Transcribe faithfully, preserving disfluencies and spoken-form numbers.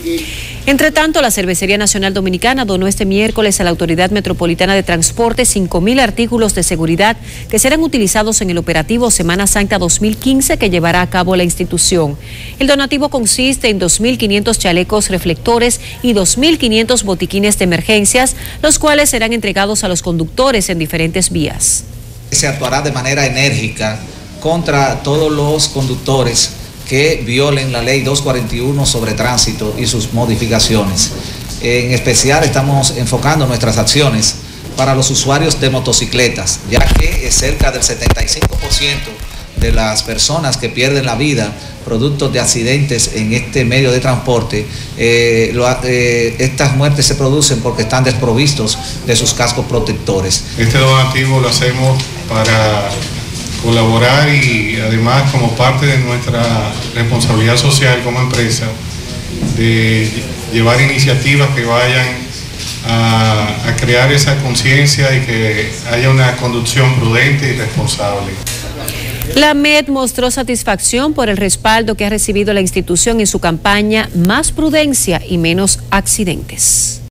Entre tanto, la Cervecería Nacional Dominicana donó este miércoles a la Autoridad Metropolitana de Transporte cinco mil artículos de seguridad que serán utilizados en el operativo Semana Santa dos mil quince que llevará a cabo la institución. El donativo consiste en dos mil quinientos chalecos reflectores y dos mil quinientos botiquines de emergencias, los cuales serán entregados a los conductores en diferentes vías. Se actuará de manera enérgica contra todos los conductores que violen la ley doscientos cuarenta y uno sobre tránsito y sus modificaciones. En especial estamos enfocando nuestras acciones para los usuarios de motocicletas, ya que cerca del setenta y cinco por ciento de las personas que pierden la vida producto de accidentes en este medio de transporte, eh, lo, eh, estas muertes se producen porque están desprovistos de sus cascos protectores. Este donativo lo hacemos para colaborar y además como parte de nuestra responsabilidad social como empresa de llevar iniciativas que vayan a, a crear esa conciencia y que haya una conducción prudente y responsable. La M E D mostró satisfacción por el respaldo que ha recibido la institución en su campaña Más Prudencia y Menos Accidentes.